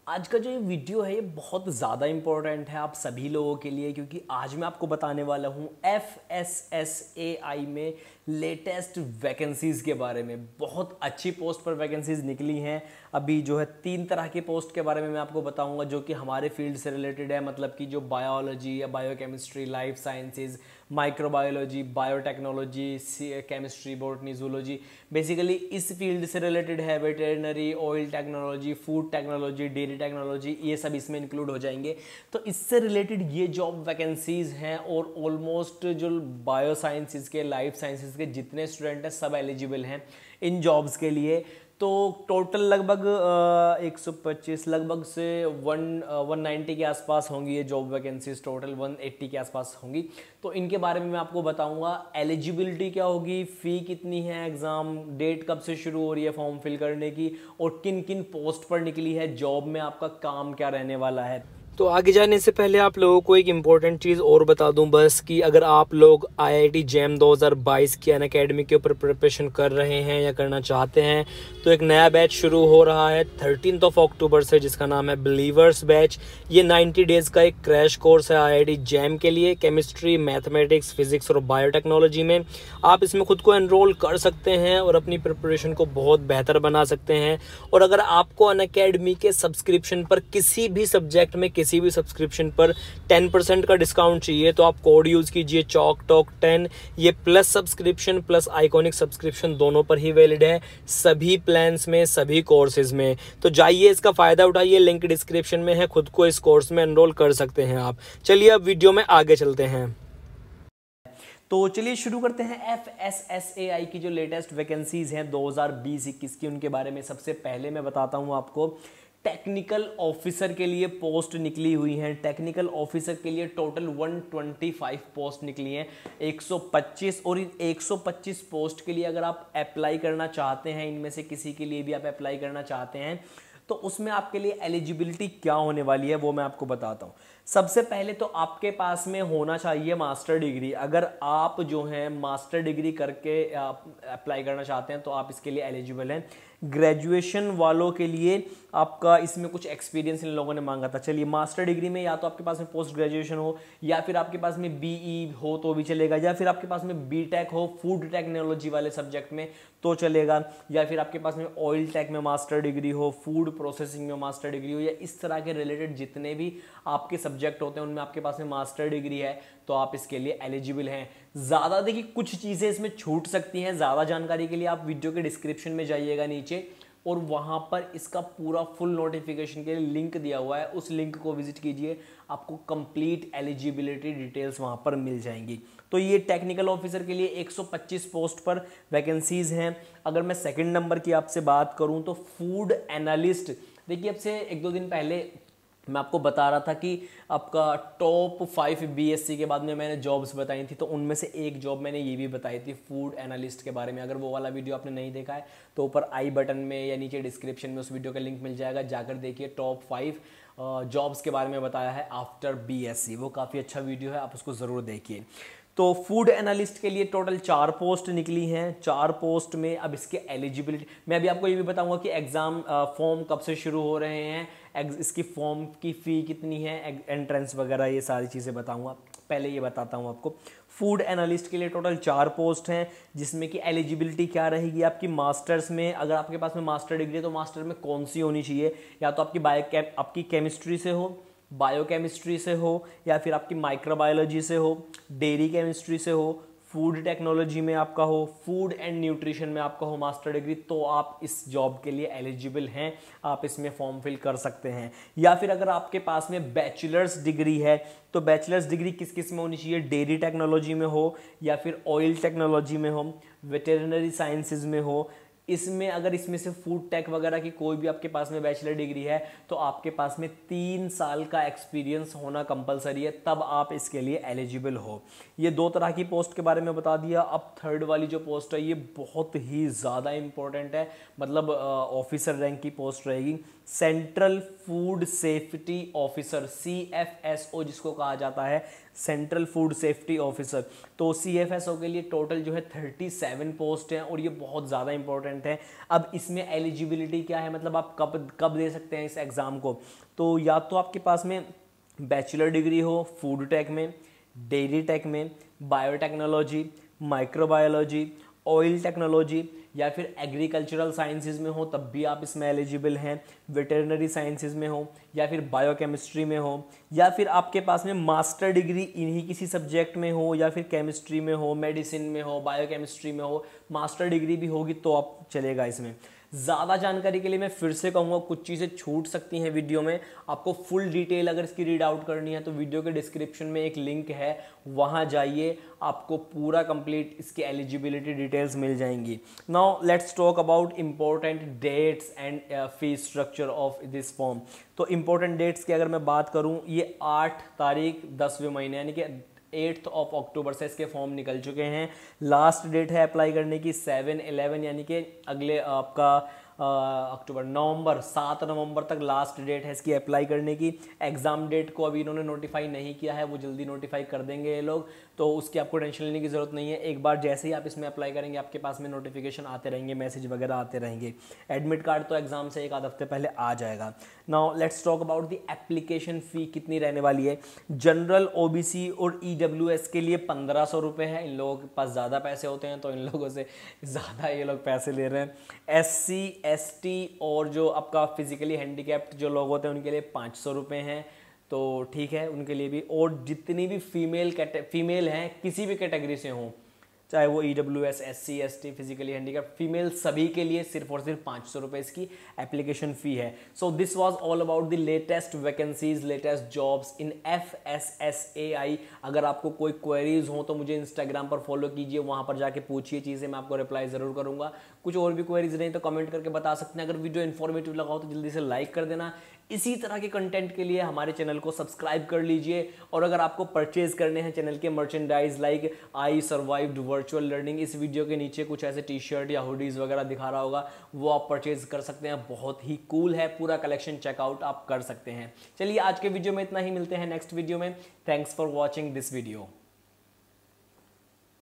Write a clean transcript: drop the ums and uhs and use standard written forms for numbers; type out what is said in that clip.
आज का जो ये वीडियो है ये बहुत ज़्यादा इम्पोर्टेंट है आप सभी लोगों के लिए, क्योंकि आज मैं आपको बताने वाला हूँ FSSAI में लेटेस्ट वैकेंसीज़ के बारे में। बहुत अच्छी पोस्ट पर वैकेंसीज़ निकली हैं अभी। जो है 3 तरह की पोस्ट के बारे में मैं आपको बताऊंगा जो कि हमारे फील्ड से रिलेटेड है, मतलब कि जो बायोलॉजी या biochemistry, life sciences, microbiology, biotechnology, chemistry, botany, zoology, basically इस फील्ड से रिलेटेड है। Veterinary, oil technology, food technology, dairy technology, ये सब इसमें इंक्लूड हो जाएंगे। तो इससे रिलेटेड ये जॉब वैकेंसीज हैं और ऑलमोस्ट जो बायो साइंसेज के, लाइफ साइंसेज के जितने स्टूडेंट हैं सब एलिजिबल हैं इन जॉब्स के लिए। तो टोटल लगभग 125 लगभग से 190 के आसपास होंगी ये जॉब वैकेंसीज, टोटल 180 के आसपास होंगी। तो इनके बारे में मैं आपको बताऊंगा। एलिजिबिलिटी क्या होगी, फ़ी कितनी है, एग्ज़ाम डेट कब से शुरू हो रही है फॉर्म फिल करने की, और किन किन पोस्ट पर निकली है, जॉब में आपका काम क्या रहने वाला है। तो आगे जाने से पहले आप लोगों को एक इम्पॉर्टेंट चीज़ और बता दूं बस, कि अगर आप लोग IIT JAM 2022 की अनअकैडमी के ऊपर प्रिपरेशन कर रहे हैं या करना चाहते हैं तो एक नया बैच शुरू हो रहा है 13 अक्टूबर से, जिसका नाम है बिलीवर्स बैच। ये 90 डेज़ का एक क्रैश कोर्स है IIT JAM के लिए, केमिस्ट्री, मैथमेटिक्स, फिजिक्स और बायोटेक्नोलॉजी में। आप इसमें खुद को एनरोल कर सकते हैं और अपनी प्रिपरेशन को बहुत बेहतर बना सकते हैं। और अगर आपको अनअकैडमी के सब्सक्रिप्शन पर किसी भी सब्जेक्ट में किसी भी सब्सक्रिप्शन पर 10% का डिस्काउंट चाहिए तो आप कोड यूज़ कीजिए CHALKTALK10। ये plus subscription plus iconic subscription दोनों पर ही वैलिड है, सभी प्लान्स में, सभी कोर्सेज में। तो जाइए इसका फ़ायदा उठाइए, लिंक डिस्क्रिप्शन में है, खुद को इस कोर्स में एनरोल कर सकते हैं आप। चलिए अब वीडियो में आगे चलते हैं। तो चलिए शुरू करते हैं FSSAI की जो लेटेस्ट वैकेंसीज हैं 2020-21 की, उनके बारे में। सबसे पहले मैं बताता हूं आपको, टेक्निकल ऑफिसर के लिए पोस्ट निकली हुई हैं। टेक्निकल ऑफिसर के लिए टोटल 125 पोस्ट निकली हैं, 125। और इन 125 पोस्ट के लिए अगर आप अप्लाई करना चाहते हैं, इनमें से किसी के लिए भी आप अप्लाई करना चाहते हैं, तो उसमें आपके लिए एलिजिबिलिटी क्या होने वाली है वो मैं आपको बताता हूँ। सबसे पहले तो आपके पास में होना चाहिए मास्टर डिग्री। अगर आप जो हैं मास्टर डिग्री करके अप्लाई करना चाहते हैं तो आप इसके लिए एलिजिबल हैं। ग्रेजुएशन वालों के लिए आपका इसमें कुछ एक्सपीरियंस इन लोगों ने मांगा था। चलिए, मास्टर डिग्री में या तो आपके पास में पोस्ट ग्रेजुएशन हो, या फिर आपके पास में BE हो तो भी चलेगा, या फिर आपके पास में BTech हो फूड टेक्नोलॉजी वाले सब्जेक्ट में तो चलेगा, या फिर आपके पास में ऑयल टेक में मास्टर डिग्री हो, फूड प्रोसेसिंग में मास्टर डिग्री हो, या इस तरह के रिलेटेड जितने भी आपके सब्जेक्ट होते हैं उनमें आपके पास में मास्टर डिग्री है तो आप इसके लिए एलिजिबल हैं। ज़्यादा देखिए कुछ चीज़ें इसमें छूट सकती हैं। ज़्यादा जानकारी के लिए आप वीडियो के डिस्क्रिप्शन में जाइएगा नीचे, और वहाँ पर इसका पूरा फुल नोटिफिकेशन के लिए लिंक दिया हुआ है, उस लिंक को विजिट कीजिए, आपको कंप्लीट एलिजिबिलिटी डिटेल्स वहाँ पर मिल जाएंगी। तो ये टेक्निकल ऑफिसर के लिए 125 पोस्ट पर वैकेंसीज हैं। अगर मैं सेकंड नंबर की आपसे बात करूँ तो फूड एनालिस्ट, देखिए अब से 1-2 दिन पहले मैं आपको बता रहा था कि आपका टॉप 5 BSc के बाद में मैंने जॉब्स बताई थी, तो उनमें से एक जॉब मैंने ये भी बताई थी फूड एनालिस्ट के बारे में। अगर वो वाला वीडियो आपने नहीं देखा है तो ऊपर आई बटन में या नीचे डिस्क्रिप्शन में उस वीडियो का लिंक मिल जाएगा, जाकर देखिए। टॉप 5 जॉब्स के बारे में बताया है आफ्टर BSc, वो काफ़ी अच्छा वीडियो है, आप उसको ज़रूर देखिए। तो फूड एनालिस्ट के लिए टोटल 4 पोस्ट निकली हैं। 4 पोस्ट में अब इसके एलिजिबिलिटी मैं अभी आपको ये भी बताऊंगा कि एग्ज़ाम फॉर्म कब से शुरू हो रहे हैं, इसकी फॉर्म की फ़ी कितनी है, एंट्रेंस वगैरह, ये सारी चीज़ें बताऊंगा। पहले ये बताता हूँ आपको, फूड एनालिस्ट के लिए टोटल 4 पोस्ट हैं, जिसमें कि एलिजिबिलिटी क्या रहेगी आपकी मास्टर्स में। अगर आपके पास में मास्टर डिग्री है तो मास्टर में कौन सी होनी चाहिए, या तो आपकी केमिस्ट्री से हो, बायोकेमिस्ट्री से हो, या फिर आपकी माइक्रोबायोलॉजी से हो, डेयरी केमिस्ट्री से हो, फूड टेक्नोलॉजी में आपका हो, फूड एंड न्यूट्रिशन में आपका हो मास्टर डिग्री, तो आप इस जॉब के लिए एलिजिबल हैं, आप इसमें फॉर्म फिल कर सकते हैं। या फिर अगर आपके पास में बैचलर्स डिग्री है तो बैचलर्स डिग्री किस किस में होनी चाहिए, डेयरी टेक्नोलॉजी में हो, या फिर ऑयल टेक्नोलॉजी में हो, वेटरनरी साइंसेज में हो। इसमें अगर इसमें से फूड टेक वगैरह की कोई भी आपके पास में बैचलर डिग्री है तो आपके पास में 3 साल का एक्सपीरियंस होना कंपलसरी है, तब आप इसके लिए एलिजिबल हो। ये 2 तरह की पोस्ट के बारे में बता दिया। अब थर्ड वाली जो पोस्ट है ये बहुत ही ज़्यादा इंपॉर्टेंट है, मतलब ऑफिसर रैंक की पोस्ट रहेगी। Central food safety officer, CFSO जिसको कहा जाता है, सेंट्रल फूड सेफ्टी ऑफिसर। तो CFSO के लिए टोटल जो है 37 पोस्ट हैं और ये बहुत ज़्यादा इंपॉर्टेंट है। अब इसमें एलिजिबिलिटी क्या है, मतलब आप कब कब दे सकते हैं इस एग्ज़ाम को। तो या तो आपके पास में बैचलर डिग्री हो फूड टेक में, डेयरी टेक में, बायोटेक्नोलॉजी, माइक्रोबायोलॉजी, ऑयल टेक्नोलॉजी, या फिर एग्रीकल्चरल साइंसेज में हो तब भी आप इसमें एलिजिबल हैं, वेटरनरी साइंसेज में हो, या फिर बायोकेमिस्ट्री में हो, या फिर आपके पास में मास्टर डिग्री इन्हीं किसी सब्जेक्ट में हो, या फिर केमिस्ट्री में हो, मेडिसिन में हो, बायोकेमिस्ट्री में हो, मास्टर डिग्री भी होगी तो आप चलेगा इसमें। ज़्यादा जानकारी के लिए मैं फिर से कहूँगा, कुछ चीज़ें छूट सकती हैं वीडियो में, आपको फुल डिटेल अगर इसकी रीड आउट करनी है तो वीडियो के डिस्क्रिप्शन में एक लिंक है, वहाँ जाइए, आपको पूरा कंप्लीट इसकी एलिजिबिलिटी डिटेल्स मिल जाएंगी। Now let's talk about important dates and fees structure of this form. तो इंपॉर्टेंट डेट्स की अगर मैं बात करूँ, ये 8 तारीख 10वें महीने यानी कि 8 अक्टूबर से इसके फॉर्म निकल चुके हैं। लास्ट डेट है अप्लाई करने की 7/11 यानी कि अगले आपका अक्टूबर, नवंबर, 7 नवंबर तक लास्ट डेट है इसकी अप्लाई करने की। एग्ज़ाम डेट को अभी इन्होंने नोटिफाई नहीं किया है, वो जल्दी नोटिफाई कर देंगे ये लोग, तो उसकी आपको टेंशन लेने की ज़रूरत नहीं है। एक बार जैसे ही आप इसमें अप्लाई करेंगे आपके पास में नोटिफिकेशन आते रहेंगे, मैसेज वगैरह आते रहेंगे। एडमिट कार्ड तो एग्जाम से एक आध हफ्ते पहले आ जाएगा। Now let's talk about the application fee कितनी रहने वाली है। जनरल, OBC और EWS के लिए 1500 रुपये है। इन लोगों के पास ज़्यादा पैसे होते हैं तो इन लोगों से ज़्यादा ये लोग पैसे ले रहे हैं। SC ST और जो आपका फिजिकली हैंडीकैप्ड जो लोग होते हैं उनके लिए 500 रुपये हैं, तो ठीक है उनके लिए भी। और जितनी भी फीमेल हैं किसी भी कैटेगरी से हों, चाहे वो EWS, SC ST, physically handicapped, female, सभी के लिए सिर्फ और सिर्फ 500 रुपये इसकी एप्लीकेशन फ़ी है। So this was all about the latest vacancies, latest jobs in FSSAI। अगर आपको कोई क्वेरीज हो तो मुझे इंस्टाग्राम पर फॉलो कीजिए, वहाँ पर जाके पूछिए चीज़ें, मैं आपको रिप्लाई ज़रूर करूँगा। कुछ और भी क्वेरीज नहीं तो कमेंट करके बता सकते हैं। अगर वीडियो इन्फॉर्मेटिव लगा हो तो जल्दी से लाइक कर देना। इसी तरह के कंटेंट के लिए हमारे चैनल को सब्सक्राइब कर लीजिए। और अगर आपको परचेज करने हैं चैनल के merchandise like I survived virtual learning, इस वीडियो के नीचे कुछ ऐसे टी-शर्ट या हुडीज वगैरह दिखा रहा होगा, वो आप परचेज कर सकते हैं। बहुत ही कूल है, पूरा कलेक्शन चेकआउट आप कर सकते हैं। चलिए आज के वीडियो में इतना ही, मिलते हैं नेक्स्ट वीडियो में। Thanks for watching this video.